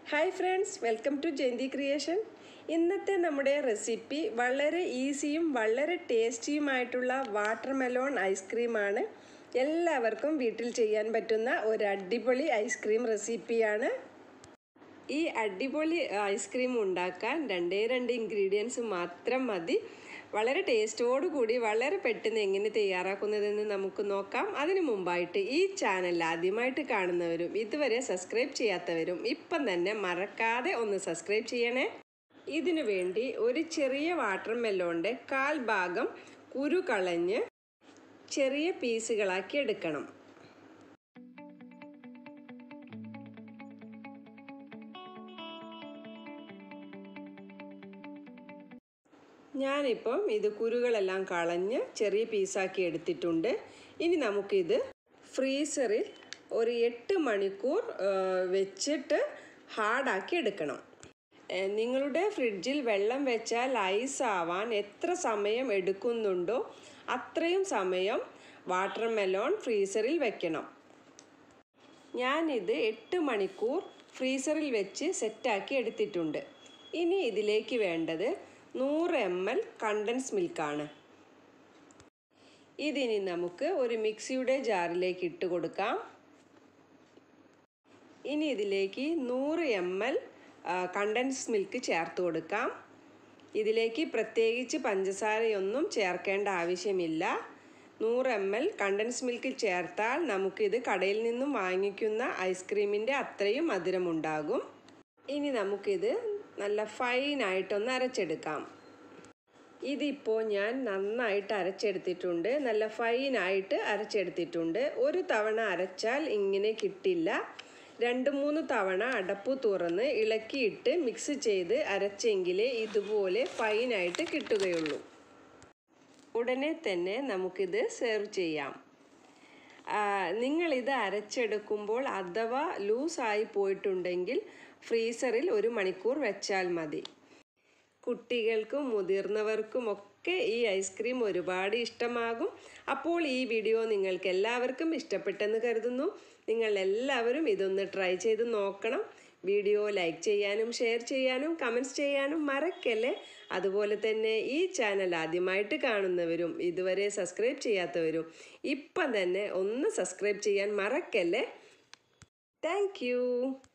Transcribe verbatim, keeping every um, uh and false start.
Hi friends, welcome to Jayanthi creation. ഇന്നത്തെ നമ്മുടെ recipe വളരെ ഈസിയും വളരെ ടേസ്റ്റിയുമായിട്ടുള്ള വാട്ടർ മെലോൺ ഐസ്ക്രീമാണ്. എല്ലാവർക്കും വീട്ടിൽ ചെയ്യാൻ പറ്റുന്ന ഒരു അടിപൊളി ഐസ്ക്രീം റെസിപ്പിയാണ്. ഈ അടിപൊളി ഐസ്ക്രീം ഉണ്ടാക്കാൻ രണ്ടേ രണ്ട് ഇൻഗ്രീഡിയൻസ് മാത്രം മതി. വളരെ ടേസ്റ്റോടു കൂടി വളരെ പെട്ടെന്ന് എങ്ങനെ തയ്യാറാക്കുന്നതെന്ന് നമുക്ക് നോക്കാം. അതിനു മുമ്പായിട്ട് ഈ ചാനൽ ആദ്യമായിട്ട് കാണുന്നവരും ഇതുവരെ സബ്സ്ക്രൈബ് ചെയ്യാത്തവരും ഇപ്പം തന്നെ മറക്കാതെ ഒന്ന് സബ്സ്ക്രൈബ് ചെയ്യണേ. ഇതിനു വേണ്ടി ഒരു ചെറിയ വാട്ടർ മെലോണിൻ്റെ കാൽ ഭാഗം കുരു കളഞ്ഞ് ചെറിയ പീസുകളാക്കി എടുക്കണം. ഞാനിപ്പം ഇത് കുരുകളെല്ലാം കളഞ്ഞ് ചെറിയ പീസാക്കി എടുത്തിട്ടുണ്ട്. ഇനി നമുക്കിത് ഫ്രീസറിൽ ഒരു എട്ട് മണിക്കൂർ വെച്ചിട്ട് ഹാർഡാക്കി എടുക്കണം. നിങ്ങളുടെ ഫ്രിഡ്ജിൽ വെള്ളം വെച്ചാൽ ഐസ് ആവാൻ എത്ര സമയം എടുക്കുന്നുണ്ടോ അത്രയും സമയം വാട്ടർ മെലോൺ ഫ്രീസറിൽ വെക്കണം. ഞാനിത് എട്ട് മണിക്കൂർ ഫ്രീസറിൽ വെച്ച് സെറ്റാക്കി എടുത്തിട്ടുണ്ട്. ഇനി ഇതിലേക്ക് വേണ്ടത് നൂറ് എം എൽ കണ്ടൻസ് മിൽക്കാണ്. ഇതിനി നമുക്ക് ഒരു മിക്സിയുടെ ജാറിലേക്ക് ഇട്ട് കൊടുക്കാം. ഇനി ഇതിലേക്ക് നൂറ് എം എൽ കണ്ടൻസ് മിൽക്ക് ചേർത്ത് കൊടുക്കാം. ഇതിലേക്ക് പ്രത്യേകിച്ച് പഞ്ചസാരയൊന്നും ചേർക്കേണ്ട ആവശ്യമില്ല. നൂറ് എം എൽ കണ്ടൻസ് മിൽക്ക് ചേർത്താൽ നമുക്കിത് കടയിൽ നിന്നും വാങ്ങിക്കുന്ന ഐസ്ക്രീമിൻ്റെ അത്രയും മധുരമുണ്ടാകും. ഇനി നമുക്കിത് നല്ല ഫൈനായിട്ടൊന്ന് അരച്ചെടുക്കാം. ഇതിപ്പോൾ ഞാൻ നന്നായിട്ട് അരച്ചെടുത്തിട്ടുണ്ട്. നല്ല ഫൈനായിട്ട് അരച്ചെടുത്തിട്ടുണ്ട്. ഒരു തവണ അരച്ചാൽ ഇങ്ങനെ കിട്ടില്ല. രണ്ട് മൂന്ന് തവണ അടപ്പ് തുറന്ന് ഇളക്കിയിട്ട് മിക്സ് ചെയ്ത് അരച്ചെങ്കിലേ ഇതുപോലെ ഫൈനായിട്ട് കിട്ടുകയുള്ളൂ. ഉടനെ തന്നെ നമുക്കിത് സെർവ് ചെയ്യാം. നിങ്ങളിത് അരച്ചെടുക്കുമ്പോൾ അഥവാ ലൂസായി പോയിട്ടുണ്ടെങ്കിൽ ഫ്രീസറിൽ ഒരു മണിക്കൂർ വെച്ചാൽ മതി. കുട്ടികൾക്കും മുതിർന്നവർക്കും ഒക്കെ ഈ ഐസ്ക്രീം ഒരുപാട് ഇഷ്ടമാകും. അപ്പോൾ ഈ വീഡിയോ നിങ്ങൾക്ക് എല്ലാവർക്കും ഇഷ്ടപ്പെട്ടെന്ന് കരുതുന്നു. നിങ്ങൾ എല്ലാവരും ഇതൊന്ന് ട്രൈ ചെയ്ത് നോക്കണം. വീഡിയോ ലൈക്ക് ചെയ്യാനും ഷെയർ ചെയ്യാനും കമൻറ്റ്സ് ചെയ്യാനും മറക്കല്ലേ. അതുപോലെ തന്നെ ഈ ചാനൽ ആദ്യമായിട്ട് കാണുന്നവരും ഇതുവരെ സബ്സ്ക്രൈബ് ചെയ്യാത്തവരും ഇപ്പം തന്നെ ഒന്ന് സബ്സ്ക്രൈബ് ചെയ്യാൻ മറക്കല്ലേ. Thank U.